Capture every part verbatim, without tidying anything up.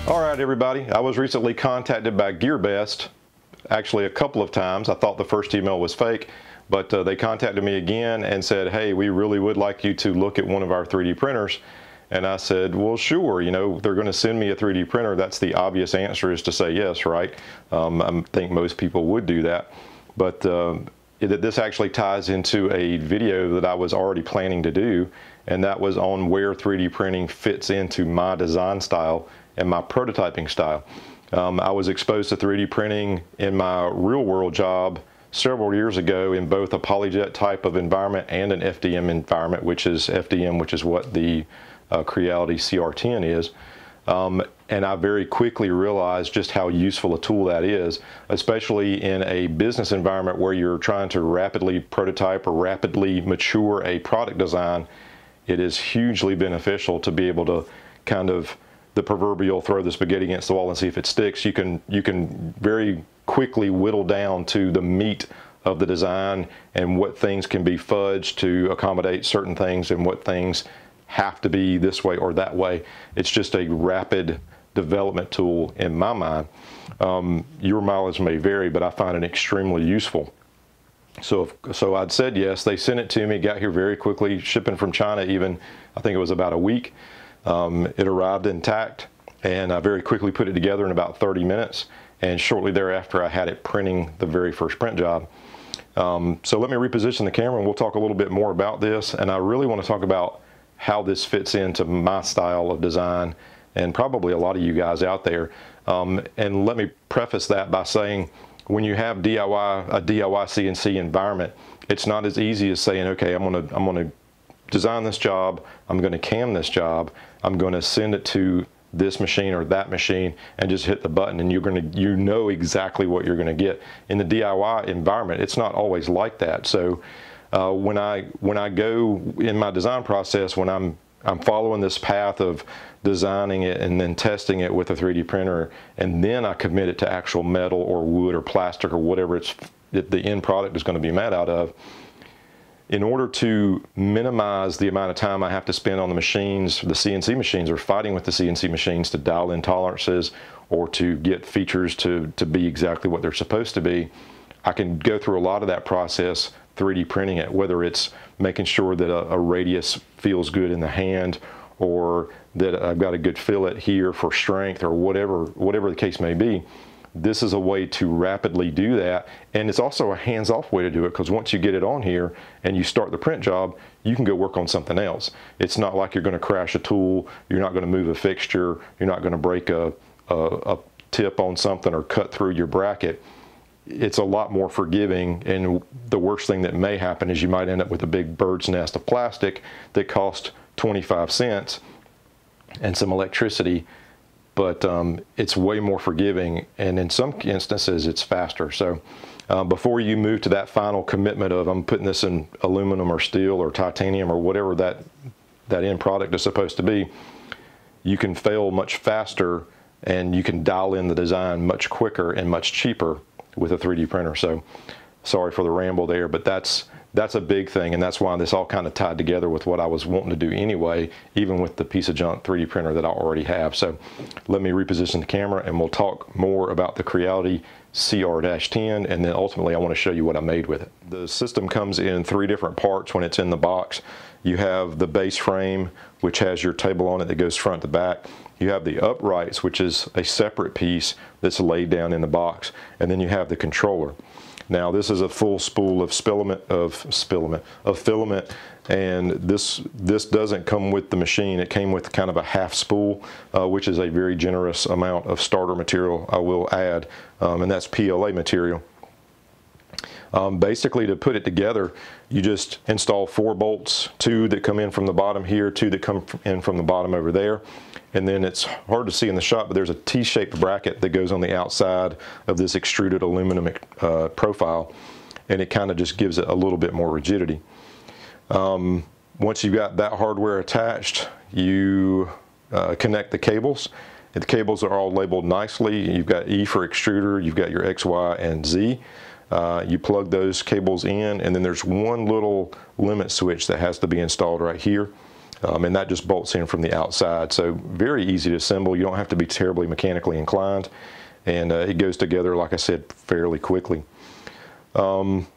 All right, everybody. I was recently contacted by GearBest, actually a couple of times. I thought the first email was fake, but uh, they contacted me again and said, hey, we really would like you to look at one of our three D printers. And I said, well, sure, you know, they're going to send me a three D printer. That's the obvious answer, is to say yes, right? Um, I think most people would do that. But uh, it, this actually ties into a video that I was already planning to do, and that was on where three D printing fits into my design style and my prototyping style. Um, I was exposed to three D printing in my real world job several years ago in both a polyjet type of environment and an F D M environment, which is F D M, which is what the uh, Creality C R ten is. Um, and I very quickly realized just how useful a tool that is, especially in a business environment where you're trying to rapidly prototype or rapidly mature a product design. It is hugely beneficial to be able to kind of, the proverbial throw the spaghetti against the wall and see if it sticks. You can, you can very quickly whittle down to the meat of the design and what things can be fudged to accommodate certain things and what things have to be this way or that way. It's just a rapid development tool in my mind. Um, your mileage may vary, but I find it extremely useful. So, if, so I'd said yes. They sent it to me, got here very quickly, shipping from China even, I think it was about a week. Um, it arrived intact, and I very quickly put it together in about thirty minutes, and shortly thereafter I had it printing the very first print job. Um, so let me reposition the camera and we'll talk a little bit more about this, and I really want to talk about how this fits into my style of design and probably a lot of you guys out there. Um, and let me preface that by saying, when you have D I Y, a D I Y C N C environment, it's not as easy as saying, okay, I'm gonna, I'm gonna design this job, I'm gonna cam this job, I'm gonna send it to this machine or that machine and just hit the button and you're gonna, you know exactly what you're gonna get. In the D I Y environment, it's not always like that. So uh, when I when I go in my design process, when I'm I'm following this path of designing it and then testing it with a three D printer, and then I commit it to actual metal or wood or plastic or whatever it's the end product is going to be made out of. In order to minimize the amount of time I have to spend on the machines, the C N C machines, or fighting with the C N C machines to dial in tolerances or to get features to, to be exactly what they're supposed to be, I can go through a lot of that process three D printing it, whether it's making sure that a, a radius feels good in the hand, or that I've got a good fillet here for strength, or whatever, whatever the case may be. This is a way to rapidly do that, and it's also a hands-off way to do it, because once you get it on here and you start the print job, you can go work on something else. It's not like you're going to crash a tool, you're not going to move a fixture, you're not going to break a, a, a tip on something or cut through your bracket. It's a lot more forgiving, and the worst thing that may happen is you might end up with a big bird's nest of plastic that cost twenty-five cents and some electricity. But um, it's way more forgiving, and in some instances it's faster. So uh, before you move to that final commitment of I'm putting this in aluminum or steel or titanium or whatever that that end product is supposed to be, you can fail much faster and you can dial in the design much quicker and much cheaper with a three D printer. So sorry for the ramble there, but that's that's a big thing, and that's why this all kind of tied together with what I was wanting to do anyway, even with the piece of junk three D printer that I already have. So let me reposition the camera and we'll talk more about the Creality C R ten, and then ultimately I want to show you what I made with it. The system comes in three different parts when it's in the box. You have the base frame, which has your table on it that goes front to back. You have the uprights, which is a separate piece that's laid down in the box, and then you have the controller. Now this is a full spool of filament of filament of filament, and this this doesn't come with the machine. It came with kind of a half spool, uh, which is a very generous amount of starter material, I will add, um, and that's P L A material. Um, basically, to put it together, you just install four bolts, two that come in from the bottom here, two that come in from the bottom over there. And then it's hard to see in the shot, but there's a T-shaped bracket that goes on the outside of this extruded aluminum uh, profile, and it kind of just gives it a little bit more rigidity. Um, once you've got that hardware attached, you uh, connect the cables. And the cables are all labeled nicely. You've got E for extruder, you've got your X, Y, and Z. Uh, you plug those cables in, and then there's one little limit switch that has to be installed right here. Um, and that just bolts in from the outside. So very easy to assemble. You don't have to be terribly mechanically inclined. And uh, it goes together, like I said, fairly quickly. Um,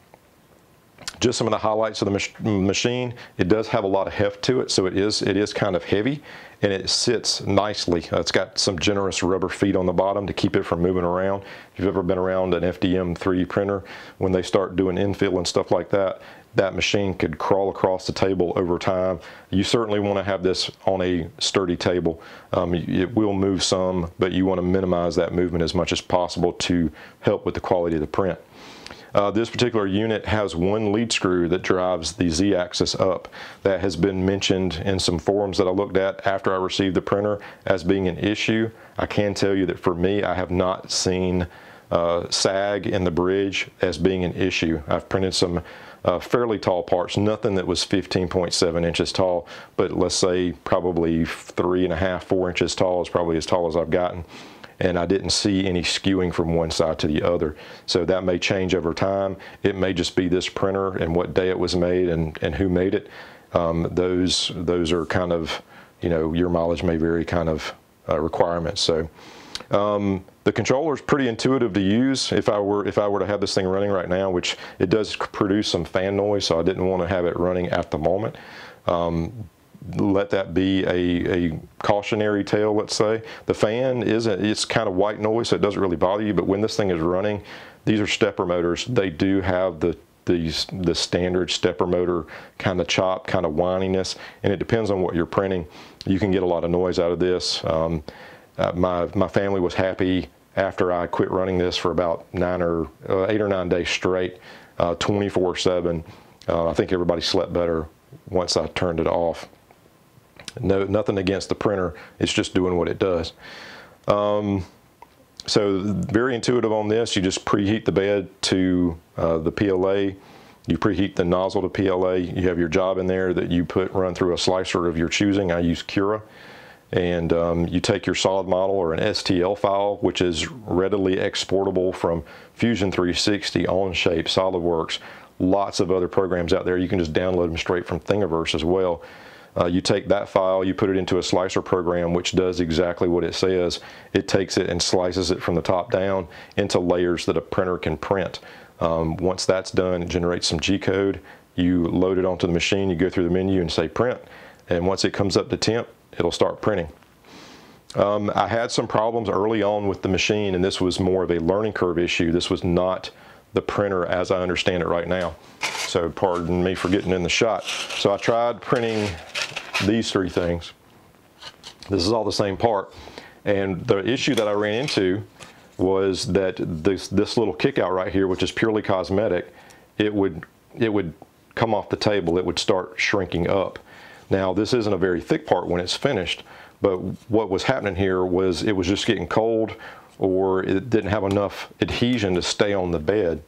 just some of the highlights of the mach machine. It does have a lot of heft to it, so it is it is kind of heavy, and it sits nicely. Uh, it's got some generous rubber feet on the bottom to keep it from moving around. If you've ever been around an F D M three D printer, when they start doing infill and stuff like that, that machine could crawl across the table over time. You certainly want to have this on a sturdy table. Um, it will move some, but you want to minimize that movement as much as possible to help with the quality of the print. Uh, this particular unit has one lead screw that drives the Z-axis up. That has been mentioned in some forums that I looked at after I received the printer as being an issue. I can tell you that for me, I have not seen uh, sag in the bridge as being an issue. I've printed some uh, fairly tall parts, nothing that was fifteen point seven inches tall, but let's say probably three and a half, four inches tall is probably as tall as I've gotten. And I didn't see any skewing from one side to the other. So that may change over time. It may just be this printer and what day it was made and, and who made it. Um, those, those are kind of, you know, your mileage may vary kind of uh, requirements. So um, the controller is pretty intuitive to use. If I were, if I were to have this thing running right now, which it does produce some fan noise, so I didn't want to have it running at the moment. Um, let that be a, a cautionary tale, let's say. The fan isn't, it's kind of white noise, so it doesn't really bother you, but when this thing is running, these are stepper motors. They do have the these the standard stepper motor kind of chop, kind of whininess, and it depends on what you're printing. You can get a lot of noise out of this. Um, uh, my, my family was happy after I quit running this for about nine or uh, eight or nine days straight, uh, twenty-four seven. Uh, I think everybody slept better once I turned it off. No, nothing against the printer, it's just doing what it does. Um, so very intuitive on this. You just preheat the bed to uh, the P L A. You preheat the nozzle to P L A. You have your job in there that you put run through a slicer of your choosing. I use Cura. And um, you take your solid model or an S T L file, which is readily exportable from Fusion three sixty, Onshape, SolidWorks, lots of other programs out there. You can just download them straight from Thingiverse as well. Uh, you take that file, you put it into a slicer program, which does exactly what it says. It takes it and slices it from the top down into layers that a printer can print. Um, once that's done, it generates some G code. You load it onto the machine, you go through the menu and say print. And once it comes up to temp, it'll start printing. Um, I had some problems early on with the machine, and this was more of a learning curve issue. This was not the printer as I understand it right now. So pardon me for getting in the shot. So I tried printing these three things. This is all the same part. And the issue that I ran into was that this, this little kick out right here, which is purely cosmetic, it would, it would come off the table. It would start shrinking up. Now this isn't a very thick part when it's finished, but what was happening here was it was just getting cold, or it didn't have enough adhesion to stay on the bed.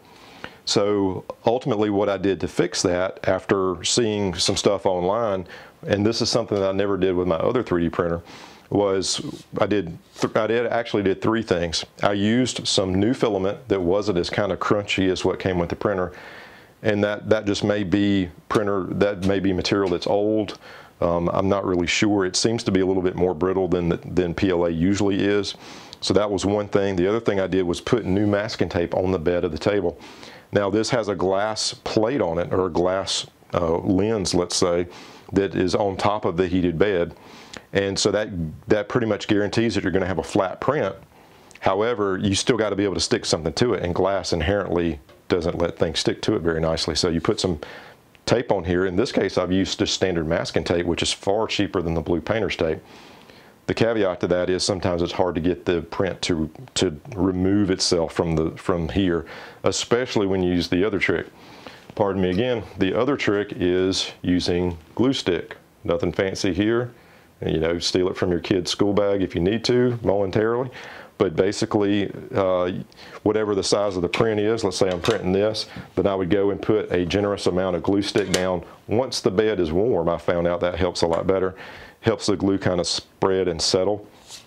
So ultimately what I did to fix that, after seeing some stuff online, and this is something that I never did with my other three D printer, was I did, I did actually did three things. I used some new filament that wasn't as kind of crunchy as what came with the printer, and that, that just may be printer, that may be material that's old. Um, I'm not really sure. It seems to be a little bit more brittle than, the, than P L A usually is. So that was one thing. The other thing I did was put new masking tape on the bed of the table. Now this has a glass plate on it, or a glass uh, lens, let's say, that is on top of the heated bed. And so that, that pretty much guarantees that you're going to have a flat print. However, you still got to be able to stick something to it, and glass inherently doesn't let things stick to it very nicely. So you put some tape on here. In this case, I've used just standard masking tape, which is far cheaper than the blue painter's tape. The caveat to that is sometimes it's hard to get the print to, to remove itself from, the, from here, especially when you use the other trick. Pardon me again, the other trick is using glue stick. Nothing fancy here. You know, steal it from your kid's school bag if you need to, momentarily. But basically, uh, whatever the size of the print is, let's say I'm printing this, then I would go and put a generous amount of glue stick down. Once the bed is warm, I found out that helps a lot better. Helps the glue kind of spread and settle.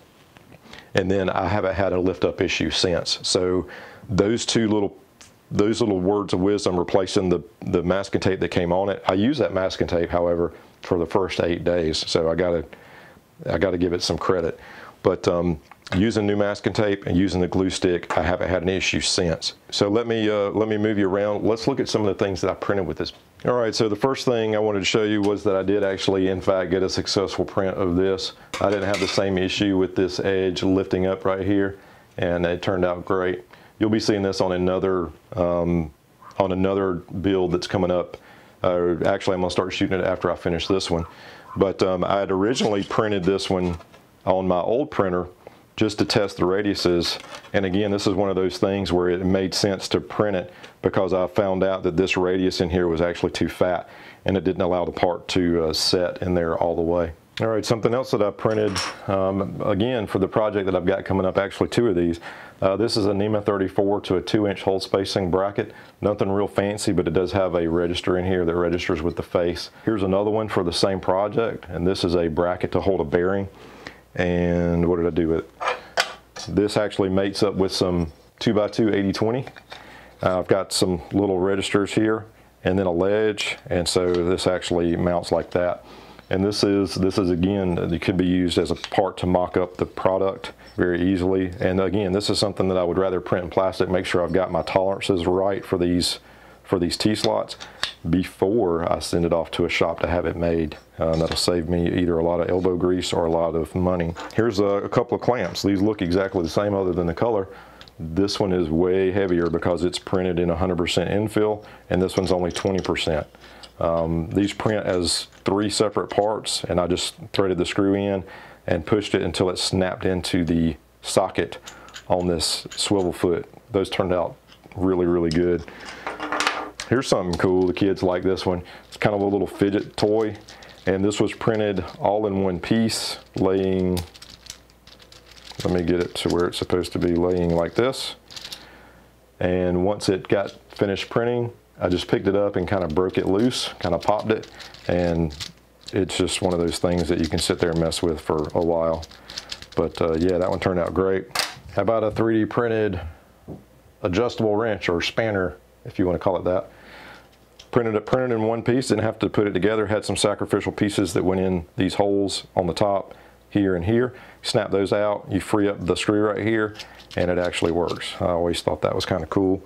And then I haven't had a lift up issue since. So those two little, those little words of wisdom replacing the, the masking tape that came on it. I use that masking tape, however, for the first eight days. So I gotta, I gotta give it some credit. But um, using new masking tape and using the glue stick, I haven't had an issue since. So let me, uh, let me move you around. Let's look at some of the things that I printed with this. All right, so the first thing I wanted to show you was that I did actually, in fact, get a successful print of this. I didn't have the same issue with this edge lifting up right here, and it turned out great. You'll be seeing this on another, um, on another build that's coming up. Uh, actually, I'm gonna start shooting it after I finish this one. But um, I had originally printed this one on my old printer just to test the radiuses. And again, this is one of those things where it made sense to print it because I found out that this radius in here was actually too fat and it didn't allow the part to uh, set in there all the way. All right, something else that I printed, um, again, for the project that I've got coming up, actually two of these. Uh, this is a NEMA thirty-four to a two inch hole spacing bracket. Nothing real fancy, but it does have a register in here that registers with the face. Here's another one for the same project, and this is a bracket to hold a bearing. And what did I do with it? This actually mates up with some two by two eighty twenty. Uh, I've got some little registers here and then a ledge, and so this actually mounts like that. And this is, this is again, it could be used as a part to mock up the product very easily. And again, this is something that I would rather print in plastic, make sure I've got my tolerances right for these, for these T-slots before I send it off to a shop to have it made. Uh, that'll save me either a lot of elbow grease or a lot of money. Here's a, a couple of clamps. These look exactly the same other than the color. This one is way heavier because it's printed in one hundred percent infill, and this one's only twenty percent. Um, these print as three separate parts, and I just threaded the screw in and pushed it until it snapped into the socket on this swivel foot. Those turned out really, really good. Here's something cool. The kids like this one. It's kind of a little fidget toy, and this was printed all in one piece, laying, let me get it to where it's supposed to be, laying like this. And once it got finished printing, I just picked it up and kind of broke it loose, kind of popped it, and it's just one of those things that you can sit there and mess with for a while. But uh, yeah, that one turned out great. How about a three D printed adjustable wrench, or spanner, if you want to call it that. Printed it printed in one piece, didn't have to put it together, had some sacrificial pieces that went in these holes on the top, here and here. Snap those out, you free up the screw right here, and it actually works. I always thought that was kind of cool.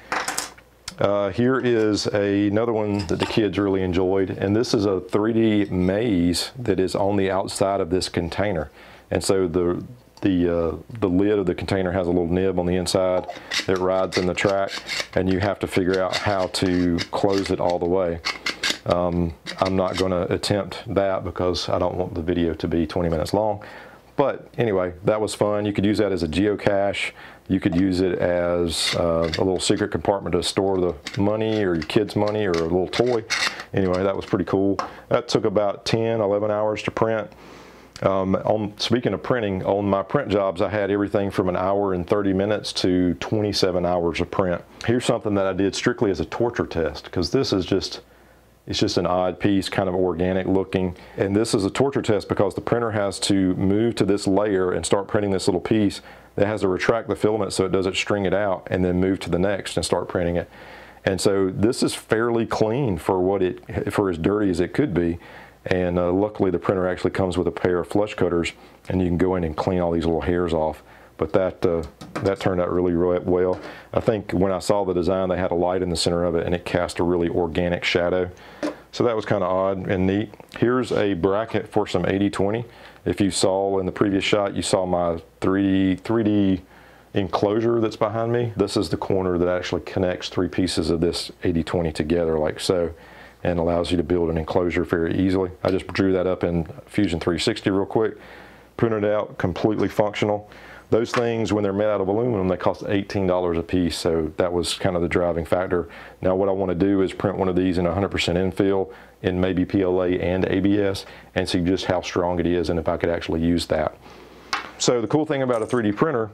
Uh, here is a, another one that the kids really enjoyed, and this is a three D maze that is on the outside of this container. And so the the uh, the lid of the container has a little nib on the inside that rides in the track, and you have to figure out how to close it all the way. Um, I'm not going to attempt that because I don't want the video to be twenty minutes long. But anyway, that was fun. You could use that as a geocache. You could use it as uh, a little secret compartment to store the money or your kids' money or a little toy. Anyway, that was pretty cool. That took about ten, eleven hours to print. Um, on, speaking of printing, on my print jobs, I had everything from an hour and thirty minutes to twenty-seven hours of print. Here's something that I did strictly as a torture test, because this is just, it's just an odd piece, kind of organic looking. And this is a torture test because the printer has to move to this layer and start printing this little piece that has to retract the filament so it doesn't string it out, and then move to the next and start printing it. And so this is fairly clean for what it, for as dirty as it could be. And uh, luckily the printer actually comes with a pair of flush cutters, and you can go in and clean all these little hairs off. But that, uh, that turned out really, really well. I think when I saw the design, they had a light in the center of it, and it cast a really organic shadow. So that was kind of odd and neat. Here's a bracket for some eighty twenty. If you saw in the previous shot, you saw my three D enclosure that's behind me. This is the corner that actually connects three pieces of this eighty twenty together like so, and allows you to build an enclosure very easily. I just drew that up in Fusion three sixty real quick, printed it out, completely functional. Those things, when they're made out of aluminum, they cost eighteen dollars a piece, so that was kind of the driving factor. Now what I want to do is print one of these in one hundred percent infill in maybe P L A and A B S and see just how strong it is and if I could actually use that. So the cool thing about a three D printer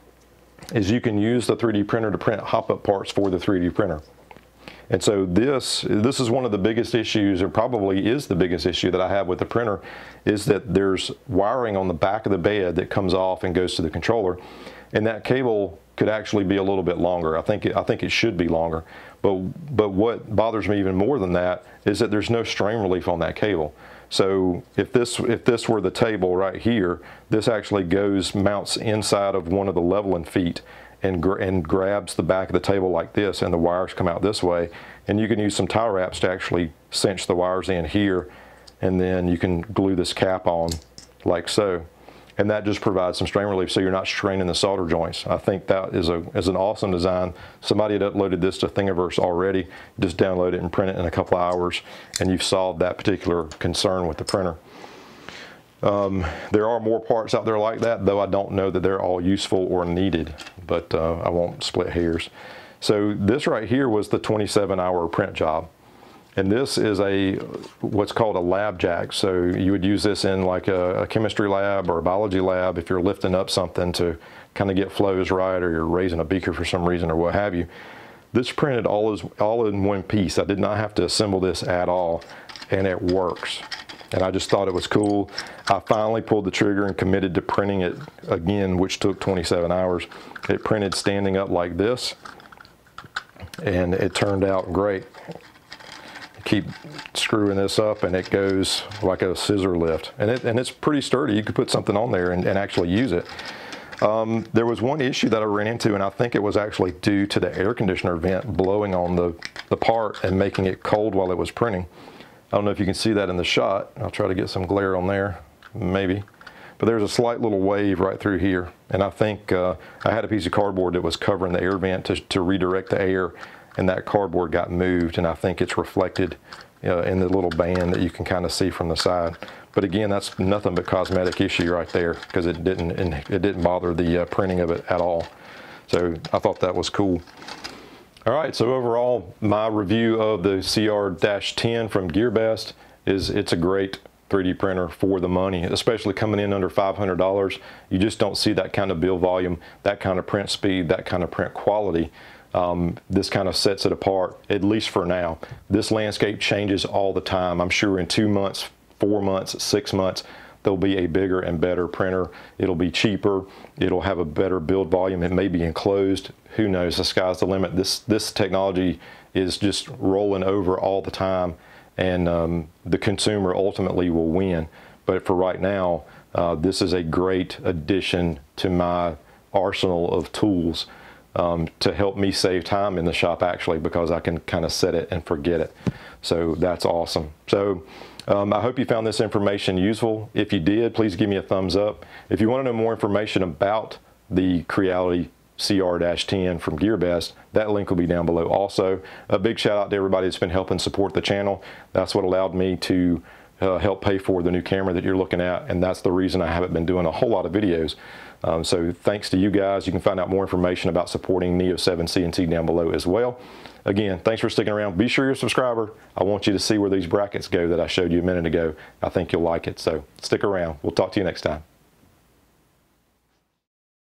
is you can use the three D printer to print hop-up parts for the three D printer. And so this, this is one of the biggest issues, or probably is the biggest issue that I have with the printer, is that there's wiring on the back of the bed that comes off and goes to the controller. And that cable could actually be a little bit longer. I think it, I think it should be longer. But, but what bothers me even more than that is that there's no strain relief on that cable. So if this if this were the table right here, this actually goes mounts inside of one of the leveling feet and gr and grabs the back of the table like this, and the wires come out this way. And you can use some tie wraps to actually cinch the wires in here, and then you can glue this cap on like so. And that just provides some strain relief, so you're not straining the solder joints. I think that is a is an awesome design. Somebody had uploaded this to Thingiverse already. Just download it and print it in a couple of hours, and you've solved that particular concern with the printer. Um, there are more parts out there like that, though I don't know that they're all useful or needed, but uh, I won't split hairs. So this right here was the twenty-seven hour print job. And this is a what's called a lab jack. So you would use this in like a, a chemistry lab or a biology lab if you're lifting up something to kind of get flows right, or you're raising a beaker for some reason or what have you. This printed all, is, all in one piece. I did not have to assemble this at all, and it works. And I just thought it was cool. I finally pulled the trigger and committed to printing it again, which took twenty-seven hours. It printed standing up like this, and it turned out great. Keep screwing this up and it goes like a scissor lift, and, it, and it's pretty sturdy. You could put something on there and, and actually use it. Um, there was one issue that I ran into, and I think it was actually due to the air conditioner vent blowing on the, the part and making it cold while it was printing. I don't know if you can see that in the shot. I'll try to get some glare on there, maybe. But there's a slight little wave right through here, and I think uh, I had a piece of cardboard that was covering the air vent to, to redirect the air, and that cardboard got moved, and I think it's reflected uh, in the little band that you can kind of see from the side. But again, that's nothing but cosmetic issue right there, because it didn't it didn't bother the uh, printing of it at all. So I thought that was cool. All right, so overall, my review of the C R ten from GearBest is it's a great three D printer for the money, especially coming in under five hundred dollars. You just don't see that kind of build volume, that kind of print speed, that kind of print quality. Um, this kind of sets it apart, at least for now. This landscape changes all the time. I'm sure in two months, four months, six months, there'll be a bigger and better printer. It'll be cheaper. It'll have a better build volume. It may be enclosed. Who knows? The sky's the limit. This, this technology is just rolling over all the time, and um, the consumer ultimately will win. But for right now, uh, this is a great addition to my arsenal of tools. Um, to help me save time in the shop, actually, because I can kind of set it and forget it. So that's awesome. So um, I hope you found this information useful. If you did, please give me a thumbs up. If you want to know more information about the Creality C R ten from GearBest, that link will be down below. Also, a big shout out to everybody that's been helping support the channel. That's what allowed me to uh, help pay for the new camera that you're looking at, and that's the reason I haven't been doing a whole lot of videos. Um, so thanks to you guys. You can find out more information about supporting Neo seven C N C down below as well. Again, thanks for sticking around. Be sure you're a subscriber. I want you to see where these brackets go that I showed you a minute ago. I think you'll like it, so stick around. We'll talk to you next time.